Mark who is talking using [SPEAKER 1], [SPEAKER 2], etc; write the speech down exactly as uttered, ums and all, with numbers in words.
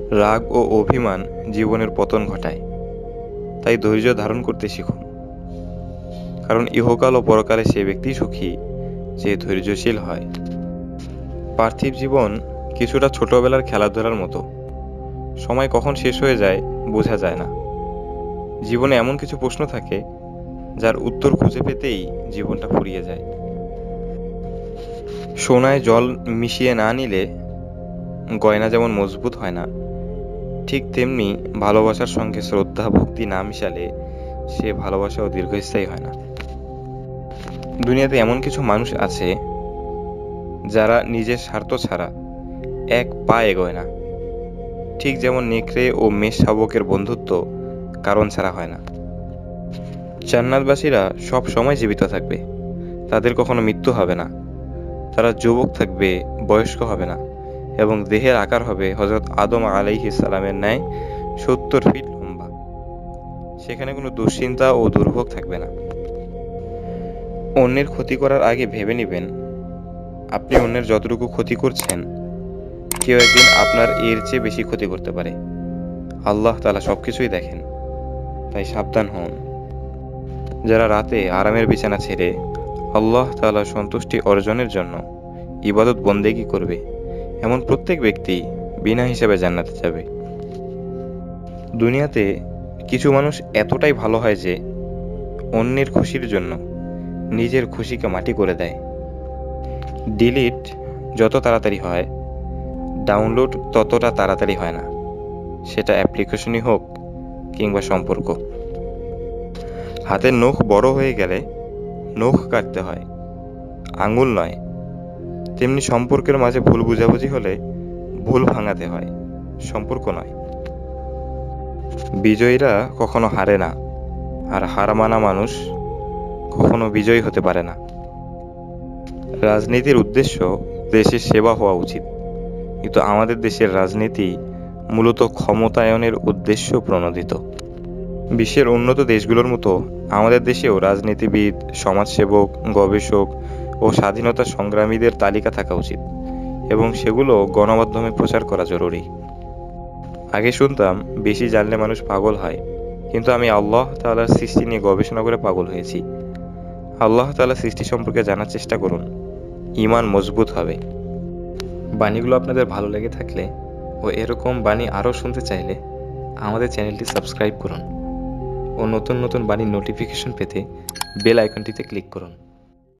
[SPEAKER 1] রাগ ও অভিমান জীবনের পতন ঘটায়, তাই ধৈর্য ধারণ করতে শিখুন। কারণ ইহকাল ও পরকালে সে ব্যক্তি সুখী যে ধৈর্যশীল হয়। পার্থিব জীবন কিছুটা ছোটবেলার খেলাধুলার মতো, সময় কখন শেষ হয়ে যায় বোঝা যায় না। জীবনে এমন কিছু প্রশ্ন থাকে যার উত্তর খুঁজে পেতেই জীবনটা ফুরিয়ে যায়। সোনায় জল মিশিয়ে না নিলে গয়না যেমন মজবুত হয় না, ঠিক তেমনি ভালোবাসার সঙ্গে শ্রদ্ধা ভক্তি না মিশালে সে ভালোবাসাও দীর্ঘস্থায়ী হয় না। দুনিয়াতে এমন কিছু মানুষ আছে যারা নিজের স্বার্থ ছাড়া এক পা এগোয় না, ঠিক যেমন নেকড়ে ও মেষ শাবকের বন্ধুত্ব কারণ ছাড়া হয় না। জান্নাতবাসীরা সব সময় জীবিত থাকবে, তাদের কখনো মৃত্যু হবে না। তারা যুবক থাকবে, বয়স্ক হবে না, এবং দেহের আকার হবে হযরত আদম আলাইহিস সালামের ন্যায় সত্তর ফিট লম্বা। সেখানে কোনো দুশ্চিন্তা ও দুর্ভোগ থাকবে না। অন্যের ক্ষতি করার আগে ভেবে নেবেন, আপনি অন্যের যতটুকু ক্ষতি করছেন কেউ একদিন আপনার এর চেয়ে বেশি ক্ষতি করতে পারে। আল্লাহ তাআলা সবকিছুই দেখেন, তাই সাবধান হন। যারা রাতে আরামের বিছানা ছেড়ে আল্লাহ তাআলার সন্তুষ্টি অর্জনের জন্য ইবাদত বন্দেগী করবে, এমন প্রত্যেক ব্যক্তি বিনা হিসাবে জান্নাতে যাবে। দুনিয়াতে কিছু মানুষ এতটাই ভালো হয় যে অন্যের খুশির জন্য নিজের খুশিকে মাটি করে দেয়। ডিলিট যত তাড়াতাড়ি হয়, ডাউনলোড ততটা তাড়াতাড়ি হয় না, সেটা অ্যাপ্লিকেশনই হোক কিংবা সম্পর্ক। হাতের নখ বড় হয়ে গেলে নখ কাটতে হয়, আঙুল নয়। তেমনি সম্পর্কের মাঝে ভুল বুঝাবুঝি হলে ভুল ভাঙাতে হয়, সম্পর্ক নয়। বিজয়ীরা কখনো হারে না, আর হার মানা মানুষ কখনো বিজয়ী হতে পারে না। রাজনীতির উদ্দেশ্য দেশের সেবা হওয়া উচিত, কিন্তু আমাদের দেশের রাজনীতি মূলত ক্ষমতায়নের উদ্দেশ্য প্রণোদিত। বিশ্বের উন্নত দেশগুলোর মতো আমাদের দেশেও রাজনীতিবিদ, সমাজসেবক, গবেষক ও স্বাধীনতা সংগ্রামীদের তালিকা থাকা উচিত, এবং সেগুলো গণমাধ্যমে প্রচার করা জরুরি। আগে শুনতাম বেশি জানলে মানুষ পাগল হয়, কিন্তু আমি আল্লাহ তাআলার সৃষ্টি নিয়ে গবেষণা করে পাগল হয়েছি। আল্লাহ তাআলার সৃষ্টি সম্পর্কে জানার চেষ্টা করুন, ঈমান মজবুত হবে। বাণীগুলো আপনাদের ভালো লেগে থাকলে ও এরকম বাণী আরও শুনতে চাইলে আমাদের চ্যানেলটি সাবস্ক্রাইব করুন ও নতুন নতুন বাণীর নোটিফিকেশন পেতে বেল আইকনটিতে ক্লিক করুন।